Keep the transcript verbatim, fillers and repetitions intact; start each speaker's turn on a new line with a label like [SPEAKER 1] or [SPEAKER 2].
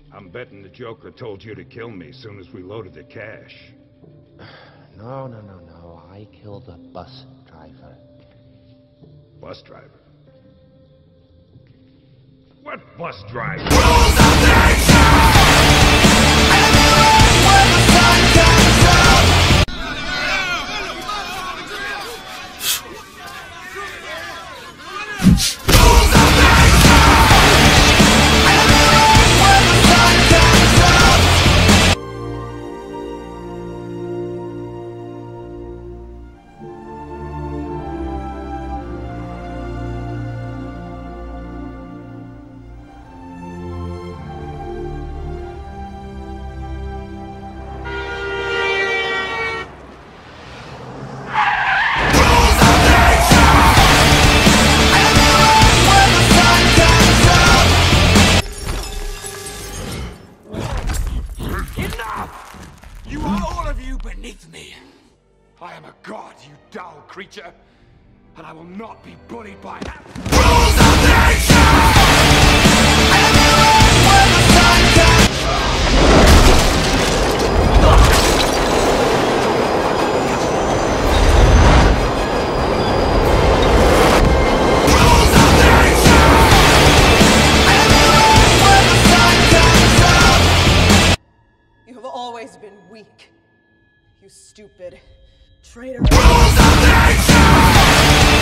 [SPEAKER 1] I'm betting the Joker told you to kill me as soon as we loaded the cash.
[SPEAKER 2] No, no, no, no. I killed a bus driver.
[SPEAKER 1] Bus driver? What bus driver?
[SPEAKER 3] You are all of you beneath me. I am a god, you dull creature, and I will not be bullied by that. Rules of nature!
[SPEAKER 4] You have always been weak, you stupid traitor.
[SPEAKER 3] Rules of nature!